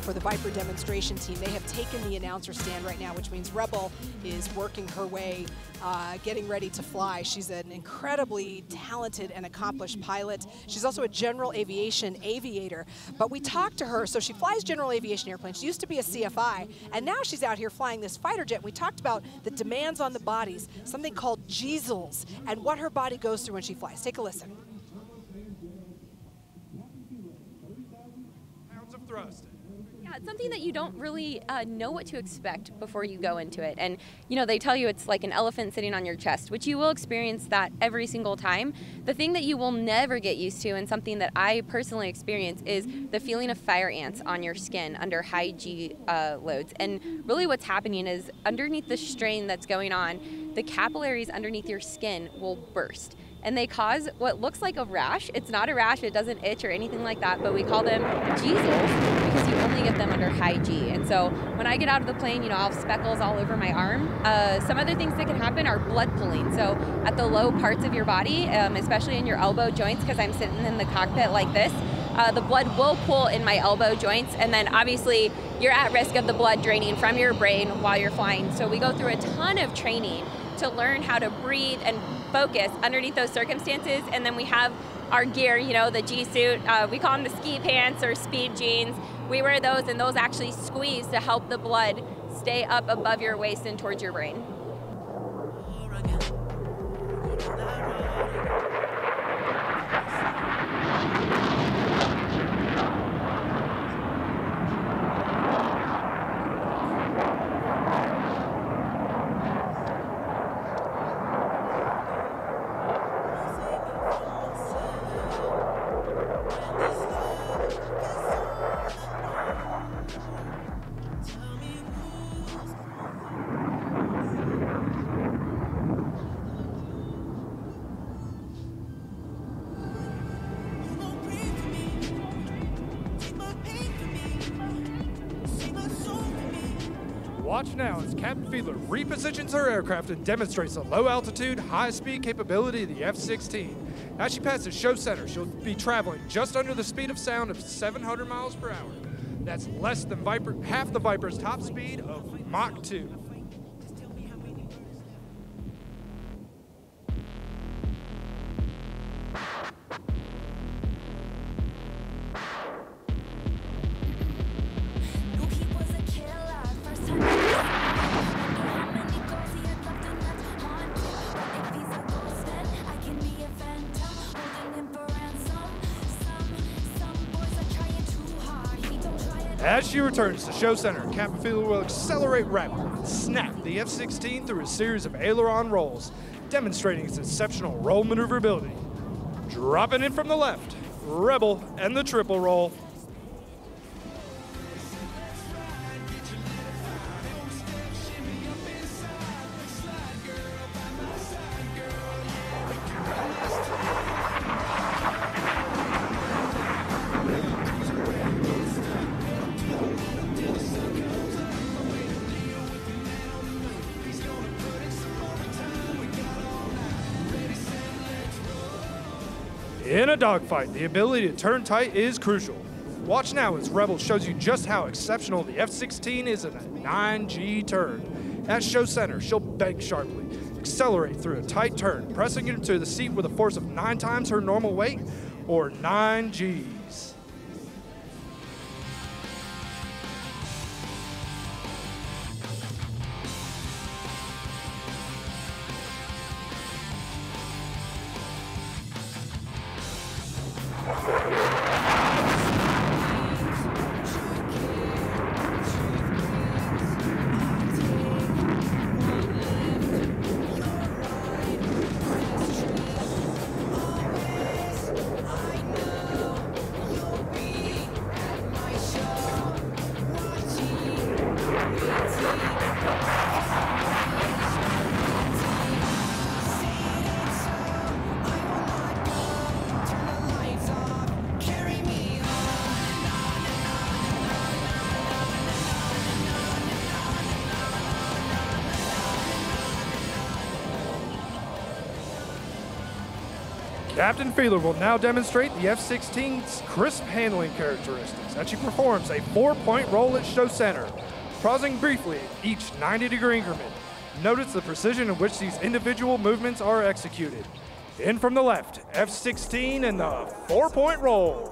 for the Viper demonstration team. They have taken the announcer stand right now, which means Rebel is working her way, getting ready to fly. She's an incredibly talented and accomplished pilot. She's also a general aviation aviator. But we talked to her, so she flies general aviation airplanes. She used to be a CFI, and now she's out here flying this fighter jet. We talked about the demands on the bodies, something called Gsels, and what her body goes through when she flies. Take a listen. Pounds of thrust. Yeah, it's something that you don't really know what to expect before you go into it. And, you know, they tell you it's like an elephant sitting on your chest, which you will experience that every single time. The thing that you will never get used to, and something that I personally experience, is the feeling of fire ants on your skin under high G loads. And really what's happening is underneath the strain that's going on, the capillaries underneath your skin will burst. And they cause what looks like a rash. It's not a rash, it doesn't itch or anything like that, but we call them Gsels because you only get them under high G. And so when I get out of the plane, you know, I'll have speckles all over my arm. Some other things that can happen are blood pooling. So at the low parts of your body, especially in your elbow joints, because I'm sitting in the cockpit like this, the blood will pool in my elbow joints, and then obviously you're at risk of the blood draining from your brain while you're flying. So we go through a ton of training to learn how to breathe and focus underneath those circumstances. And then we have our gear, you know, the G suit, we call them the ski pants or speed jeans. We wear those, and those actually squeeze to help the blood stay up above your waist and towards your brain. Watch now as Captain Fiedler repositions her aircraft and demonstrates the low-altitude, high-speed capability of the F-16. As she passes show center, she'll be traveling just under the speed of sound of 700 miles per hour. That's less than half the Viper's top speed of Mach 2. As she returns to show center, Captain Fiedler will accelerate rapidly and snap the F-16 through a series of aileron rolls, demonstrating its exceptional roll maneuverability. Dropping in from the left, Rebel and the triple roll. In a dogfight, the ability to turn tight is crucial. Watch now as Rebel shows you just how exceptional the F-16 is in a 9G turn. At show center, she'll bank sharply, accelerate through a tight turn, pressing into the seat with a force of 9 times her normal weight, or 9 Gs. Captain Fiedler will now demonstrate the F-16's crisp handling characteristics as she performs a 4-point roll at show center, pausing briefly at each 90-degree increment. Notice the precision in which these individual movements are executed. In from the left, F-16 and the 4-point roll.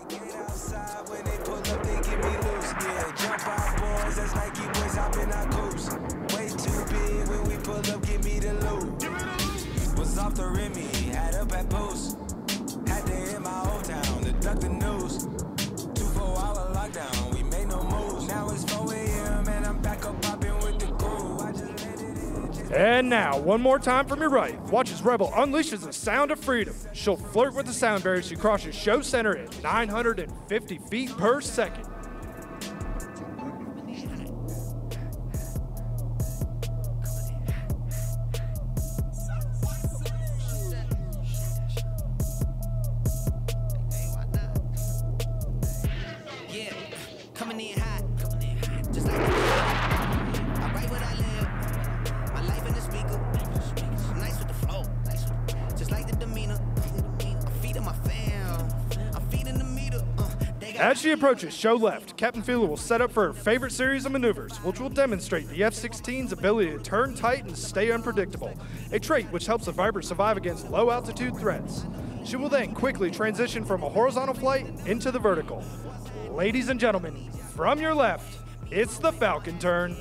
Off the Remy, had up at post. Had to hit my old town to duck the news. 24-hour lockdown, we made no moves. Now it's 4 a.m. and I'm back up popping with the crew. I just let it in. And now, one more time from your right. Watch as Rebel unleashes the sound of freedom. She'll flirt with the sound barrier as she crosses show center at 950 feet per second. As she approaches show left, Captain Fiedler will set up for her favorite series of maneuvers, which will demonstrate the F-16's ability to turn tight and stay unpredictable, a trait which helps the Viper survive against low-altitude threats. She will then quickly transition from a horizontal flight into the vertical. Ladies and gentlemen, from your left, it's the Falcon Turn.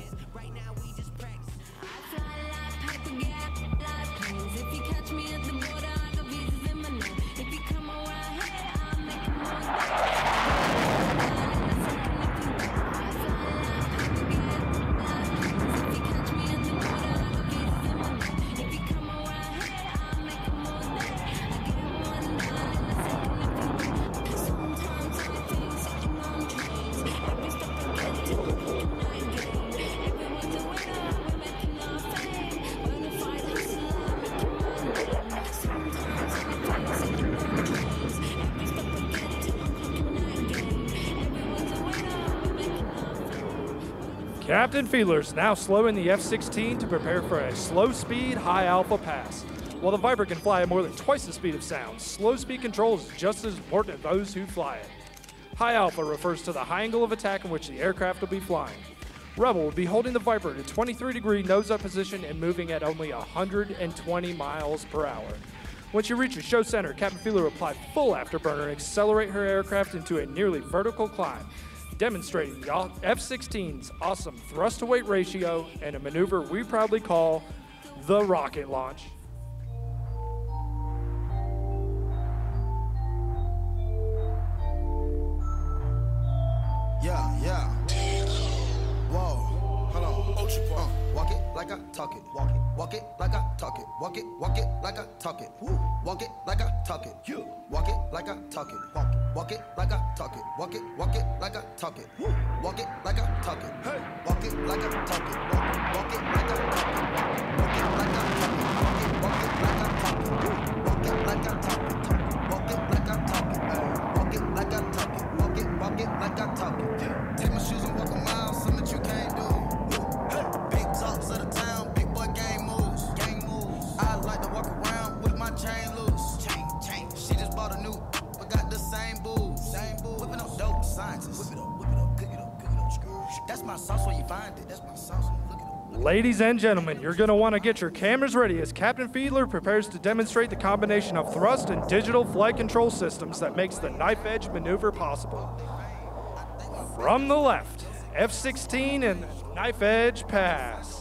Captain Fiedler is now slowing the F-16 to prepare for a slow-speed, high-alpha pass. While the Viper can fly at more than twice the speed of sound, slow-speed control is just as important to those who fly it. High alpha refers to the high angle of attack in which the aircraft will be flying. Rebel will be holding the Viper at a 23-degree nose-up position and moving at only 120 miles per hour. When she reaches show center, Captain Fiedler will apply full afterburner and accelerate her aircraft into a nearly vertical climb, demonstrating the F-16's awesome thrust-to-weight ratio and a maneuver we proudly call the rocket launch. Yeah. Whoa, hold on. Walk it like I talk it. Walk it like I talk it. Walk it like I talk it. Walk it like I talk it. Walk it like I talk it. Walk it like I talk it. Walk it like I talk it. Walk it like I talk it. Hey, walk it like I talk it. Walk it like I talk it. Walk it like I talk it. Walk it like I talk it. Walk it like I talk it. Walk it like I talk it. Walk it like I talk it. Walk it like I talk it. Take my shoes and walk a mile, something that you can't do. Big talks of the town, big boy gang moves. I like to walk around with my chain loose. Chain. She just bought a new, but got the same booze. Whipping up dope scientists. Whip it up, cook it up. That's my sauce where you find it. That's my sauce. Look it up. Ladies and gentlemen, you're going to want to get your cameras ready as Captain Fiedler prepares to demonstrate the combination of thrust and digital flight control systems that makes the knife edge maneuver possible. From the left, F-16 and knife edge pass.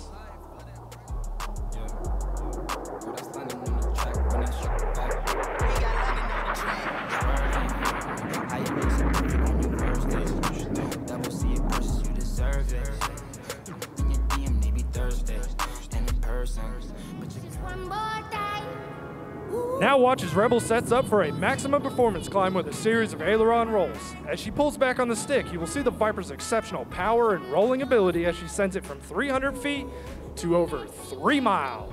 Now watch as Rebel sets up for a maximum performance climb with a series of aileron rolls. As she pulls back on the stick, you will see the Viper's exceptional power and rolling ability as she sends it from 300 feet to over 3 miles.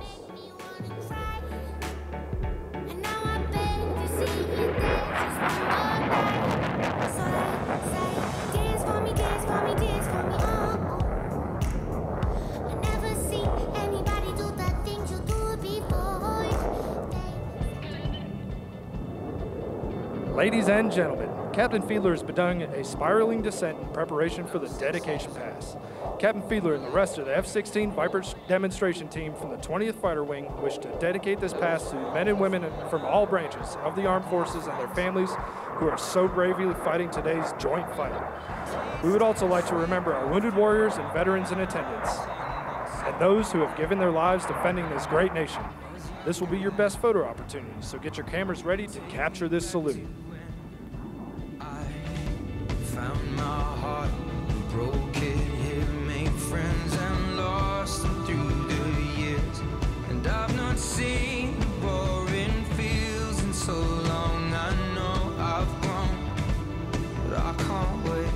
Ladies and gentlemen, Captain Fiedler has begun a spiraling descent in preparation for the dedication pass. Captain Fiedler and the rest of the F-16 Viper demonstration team from the 20th Fighter Wing wish to dedicate this pass to men and women from all branches of the armed forces and their families who are so bravely fighting today's joint fight. We would also like to remember our wounded warriors and veterans in attendance, and those who have given their lives defending this great nation. This will be your best photo opportunity, so get your cameras ready to capture this salute. I found my heart, broke it here, made friends and lost them through the years. And I've not seen the boring fields in so long. I know I've grown, but I can't wait.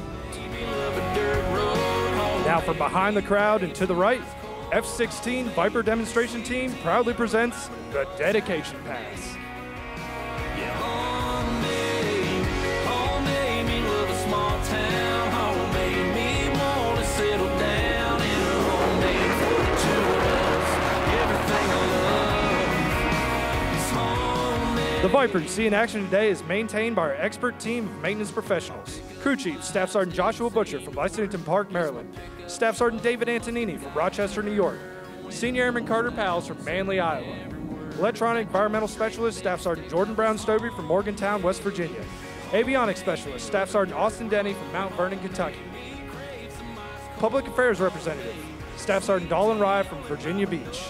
Now from behind the crowd and to the right, F-16 Viper demonstration team proudly presents the dedication pass. Home made me love a small town. Home made me want to settle down in a home made for the two of us. Everything I love is home. The Viper you see in action today is maintained by our expert team of maintenance professionals. Crew Chief Staff Sergeant Joshua Butcher from Lexington Park, Maryland. Staff Sergeant David Antonini from Rochester, New York. Senior Airman Carter Powles from Manley, Iowa. Electronic Environmental Specialist Staff Sergeant Jordan Brown Stobie from Morgantown, West Virginia. Avionics Specialist Staff Sergeant Austin Denny from Mount Vernon, Kentucky. Public Affairs Representative Staff Sergeant Dolan Rye from Virginia Beach.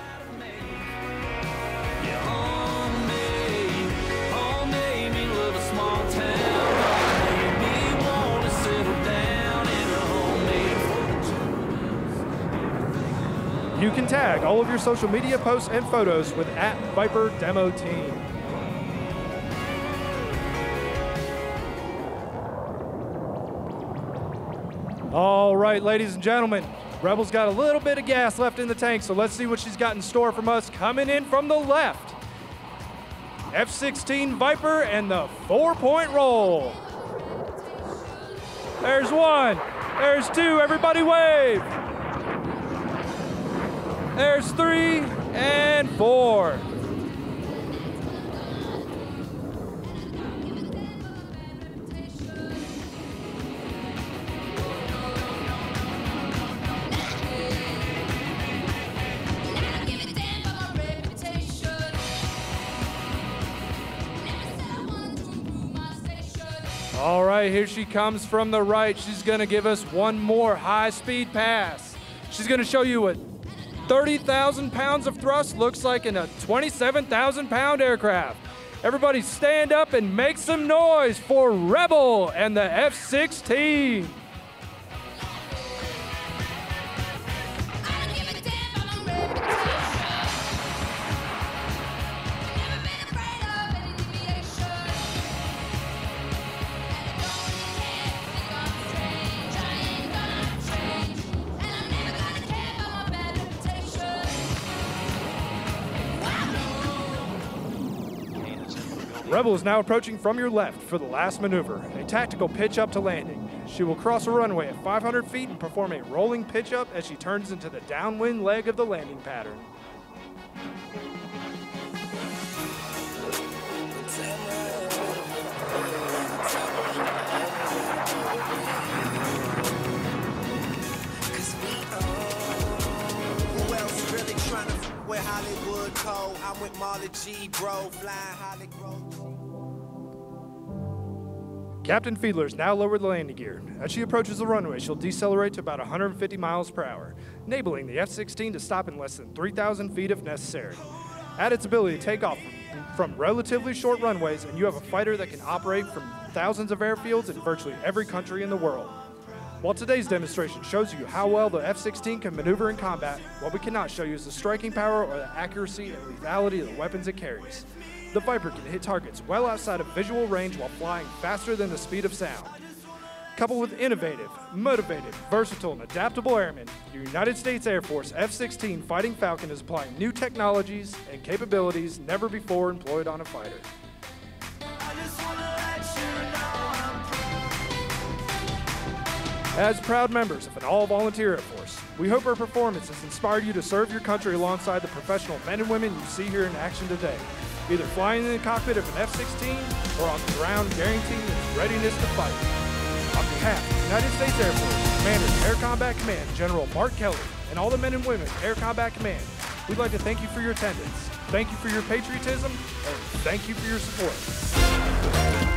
You can tag all of your social media posts and photos with @ViperDemoTeam. All right, ladies and gentlemen, Rebel's got a little bit of gas left in the tank, so let's see what she's got in store from us. Coming in from the left, F-16 Viper and the 4-point roll. There's one, there's two, everybody wave. There's 3 and 4. All right, here she comes from the right. She's gonna give us one more high-speed pass. She's gonna show you what 30,000 pounds of thrust looks like in a 27,000-pound aircraft. Everybody stand up and make some noise for Rebel and the F-16. Rebel is now approaching from your left for the last maneuver, a tactical pitch up to landing. She will cross a runway at 500 feet and perform a rolling pitch up as she turns into the downwind leg of the landing pattern. Who else really trying to with Hollywood Code? I'm with Marley G, bro, flying Hollywood. Captain Fiedler has now lowered the landing gear. As she approaches the runway, she'll decelerate to about 150 miles per hour, enabling the F-16 to stop in less than 3,000 feet if necessary. Add its ability to take off from relatively short runways, and you have a fighter that can operate from thousands of airfields in virtually every country in the world. While today's demonstration shows you how well the F-16 can maneuver in combat, what we cannot show you is the striking power or the accuracy and lethality of the weapons it carries. The Viper can hit targets well outside of visual range while flying faster than the speed of sound. Coupled with innovative, motivated, versatile, and adaptable airmen, the United States Air Force F-16 Fighting Falcon is applying new technologies and capabilities never before employed on a fighter. As proud members of an all-volunteer Air Force, we hope our performance has inspired you to serve your country alongside the professional men and women you see here in action today. either flying in the cockpit of an F-16 or on the ground guaranteeing its readiness to fight. On behalf of the United States Air Force, Commander of Air Combat Command, General Mark Kelly, and all the men and women of Air Combat Command, we'd like to thank you for your attendance, thank you for your patriotism, and thank you for your support.